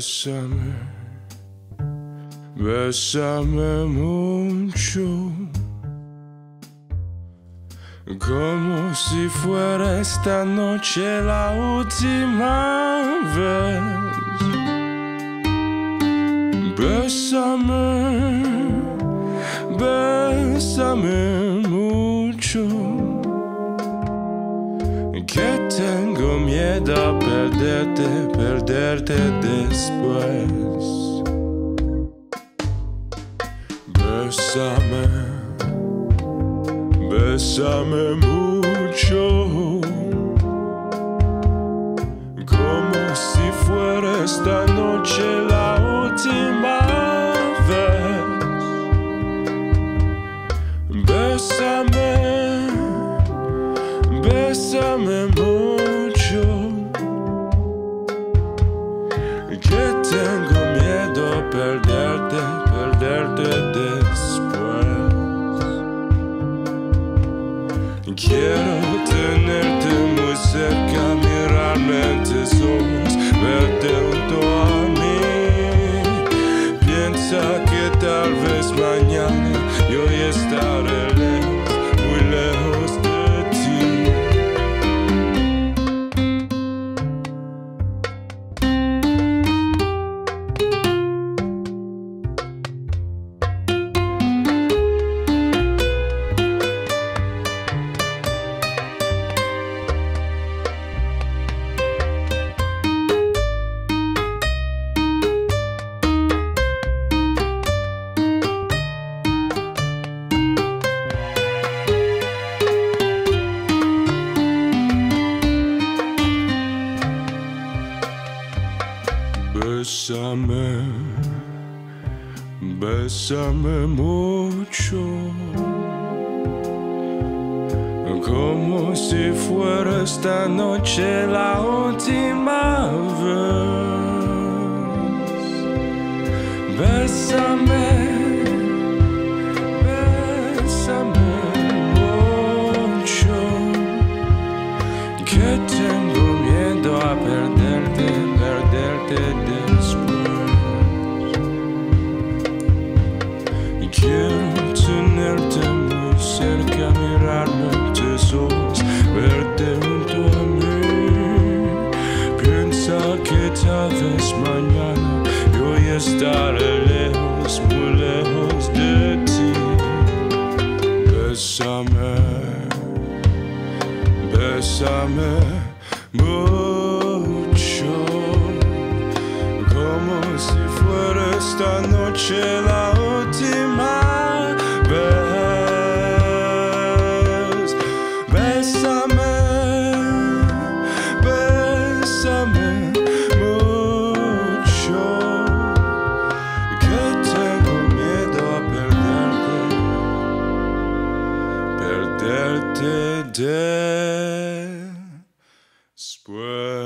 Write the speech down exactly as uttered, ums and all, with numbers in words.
Bésame, bésame mucho, como si fuera esta noche la última vez. Bésame, bésame mucho, que tengo miedo a perderte, perderte después. Bésame, bésame mucho, como si fuera esta noche la última vez. Bésame, bésame mucho, que tengo miedo a perderte, perderte después. Quiero tenerte muy cerca, mirarme en tus ojos, verte junto a mí. Piensa que tal vez mañana yo ya estaré lejos, muy lejos de ti. Bésame, bésame mucho, como si fuera esta noche la última vez. Bésame, bésame mucho, que tengo miedo a perderte, perderte después. Quiero tenerte muy cerca, mirarme en tus ojos, verte junto a mí. Piensa que tal vez mañana yo ya estaré lejos, muy lejos de ti. Bésame, bésame mucho, como si fuera esta noche la última vez. Bésame, bésame mucho, que tengo miedo a perderte, perderte después.